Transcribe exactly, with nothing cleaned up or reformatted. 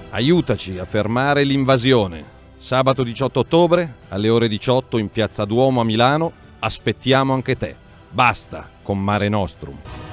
Aiutaci a fermare l'invasione. Sabato diciotto ottobre, alle ore diciotto in Piazza Duomo a Milano, aspettiamo anche te. Basta con Mare Nostrum.